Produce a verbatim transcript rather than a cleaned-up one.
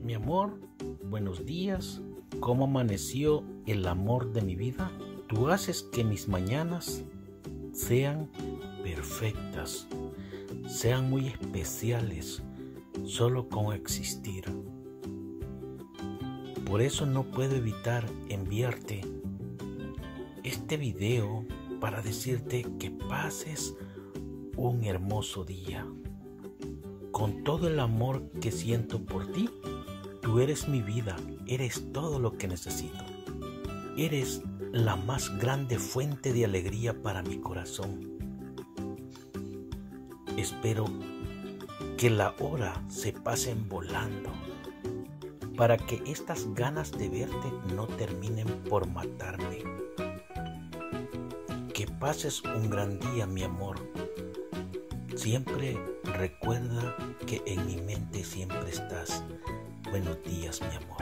Mi amor, buenos días. ¿Cómo amaneció el amor de mi vida? Tú haces que mis mañanas sean perfectas, sean muy especiales, solo con existir. Por eso no puedo evitar enviarte este video para decirte que pases un hermoso día. Con todo el amor que siento por ti, tú eres mi vida, eres todo lo que necesito. Eres la más grande fuente de alegría para mi corazón. Espero que la hora se pasen volando, para que estas ganas de verte no terminen por matarme. Que pases un gran día, mi amor. Siempre recuerda que en mi mente siempre estás. Buenos días, mi amor.